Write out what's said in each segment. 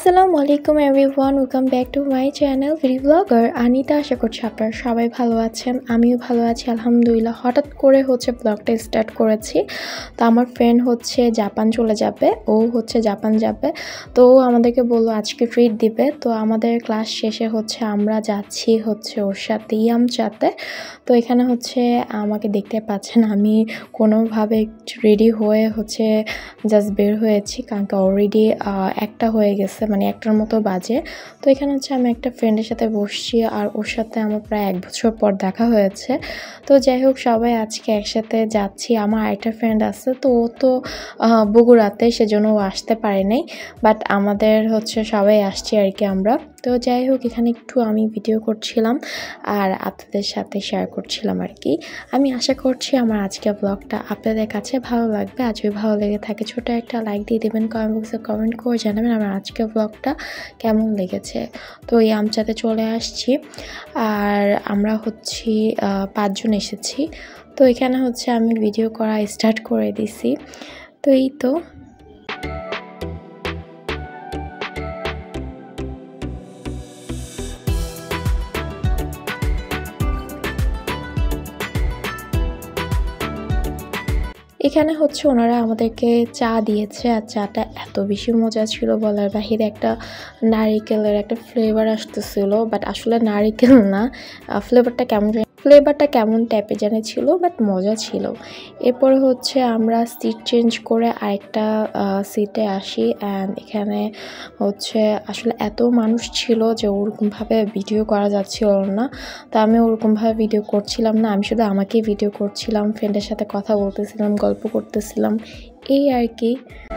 আসসালামু আলাইকুম everyone, welcome back to my channel video blogger Anita. আশা করছি আপনারা সবাই ভালো আছেন, আমিও ভালো আছি আলহামদুলিল্লাহ। হঠাৎ করে ব্লগটা স্টার্ট করেছি। তো আমার ফ্রেন্ড জাপান চলে যাবে, ও জাপান যাবে। তো ও আমাদেরকে বললো আজকে ট্রিট দিবে। তো আমাদের ক্লাস শেষে আমরা যাচ্ছি ওর সাথে ইয়ামচাতে। তো এখানে আমাকে দেখতে পাচ্ছেন, আমি কোনোভাবে রেডি হয়ে জাস্ট বের হয়েছি, কারণ কি অলরেডি একটা হয়ে গেছে, মানে একটার মতো বাজে। তো এখানে আমি একটা ফ্রেন্ডের সাথে বসছি, আর ওর সাথে আমার প্রায় 1 বছর পর দেখা হয়েছে। তো যাই হোক, সবাই আজকে একসাথে যাচ্ছি। আমার আরেকটা ফ্রেন্ড আছে, তো ও তো বগুড়াতে, সেজন্য ও আসতে পারে নাই, বাট আমাদের সবাই আসছি আর কি আমরা। তো যাই হোক, এখানে একটু আমি ভিডিও করছিলাম আর আপনাদের সাথে শেয়ার করছিলাম আর কি। আমি আশা করছি আমার আজকের ব্লগটা আপনাদের কাছে ভালো লাগবে। আর যদি ভালো লেগে থাকে ছোটো একটা লাইক দিয়ে দেবেন, কমেন্ট বক্সে কমেন্ট করে জানাবেন আমার আজকের ব্লগটা কেমন লেগেছে। তো এই ইয়ামচাতে চলে আসছি, আর আমরা 5 জন এসেছি। তো এখানে আমি ভিডিও করা স্টার্ট করে দিছি। তো এই তো এখানে ওনারা আমাদেরকে চা দিয়েছে, আর চাটা এত বেশি মজা ছিল বলার বাহিরে। একটা নারিকেলের একটা ফ্লেভার আসতেছিল, বাট আসলে নারিকেল না, ফ্লেভারটা কেমন টাইপের জানি ছিল, বাট মজা ছিল। এরপরে আমরা সিট চেঞ্জ করে আরেকটা সিটে আসি, অ্যান্ড এখানে আসলে এত মানুষ ছিল যে ওরকমভাবে ভিডিও করা যাচ্ছিল না। তো আমি ওরকমভাবে ভিডিও করছিলাম না, আমি শুধু আমাকেই ভিডিও করছিলাম, ফ্রেন্ডের সাথে কথা বলতেছিলাম, গল্প করতেছিলাম, এই আর কি।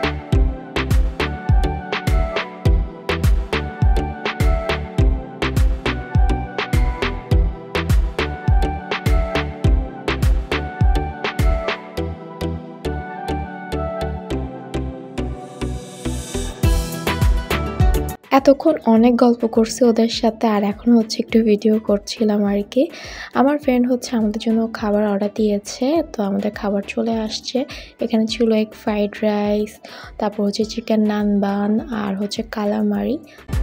এতক্ষণ অনেক গল্প করছি ওদের সাথে, আর এখন একটু ভিডিও করছিলাম আর কি। আমার ফ্রেন্ড আমাদের জন্য খাবার অর্ডার দিয়েছে, তো আমাদের খাবার চলে আসছে। এখানে ছিল এগ ফ্রাইড রাইস, তারপর চিকেন নান বান, আর কালামারি।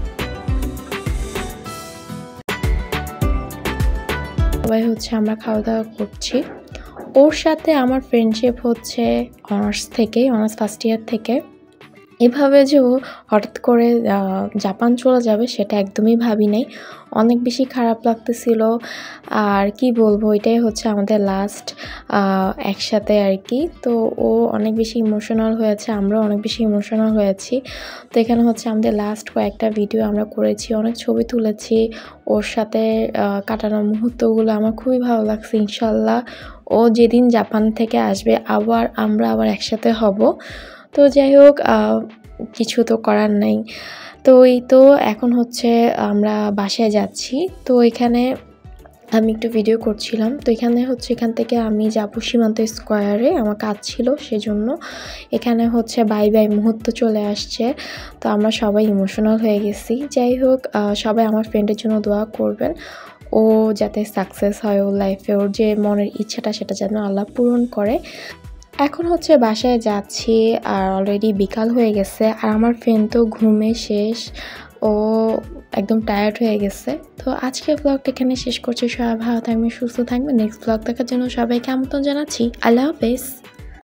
সবাই আমরা খাওয়া দাওয়া করছি। ওর সাথে আমার ফ্রেন্ডশিপ অনার্স ফার্স্ট ইয়ার থেকে। এভাবে যে ও হঠাৎ করে জাপান চলে যাবে সেটা একদমই ভাবি নাই। অনেক বেশি খারাপ লাগতেছিল, আর কি বলবো, এটাই আমাদের লাস্ট একসাথে আর কি। তো ও অনেক বেশি ইমোশনাল হয়েছে, আমরাও অনেক বেশি ইমোশনাল হয়েছি। তো এখানে আমাদের লাস্ট কয়েকটা ভিডিও আমরা করেছি, অনেক ছবি তুলেছি। ওর সাথে কাটানো মুহূর্তগুলো আমার খুবই ভালো লাগছে। ইনশাল্লাহ ও যেদিন জাপান থেকে আসবে আমরা আবার একসাথে হব। তো যাই হোক, কিছু তো করার নাই। তো এই তো এখন আমরা বাসায় যাচ্ছি। তো এখানে আমি একটু ভিডিও করছিলাম। তো এখান থেকে আমি যাবো সীমান্ত স্কোয়ারে, আমার কাজ ছিল, সেজন্য এখানে বাই বাই মুহূর্ত চলে আসছে। তো আমরা সবাই ইমোশনাল হয়ে গেছি। যাই হোক, সবাই আমার ফ্রেন্ডের জন্য দোয়া করবেন, ও যাতে সাকসেস হয় ওর লাইফে, ওর যে মনের ইচ্ছাটা সেটা যেন আল্লাহ পূরণ করে। এখন বাসায় যাচ্ছি, আর অলরেডি বিকাল হয়ে গেছে, আর আমার ফ্রেন্ড তো ঘুমে শেষ, ও একদম টায়ার্ড হয়ে গেছে। তো আজকের ব্লগটা এখানে শেষ করছি। সবাই ভালো থাকবেন, সুস্থ থাকবেন। নেক্সট ব্লগ দেখার জন্য সবাইকে আমন্ত্রণ জানাচ্ছি। আল্লাহ হাফেজ।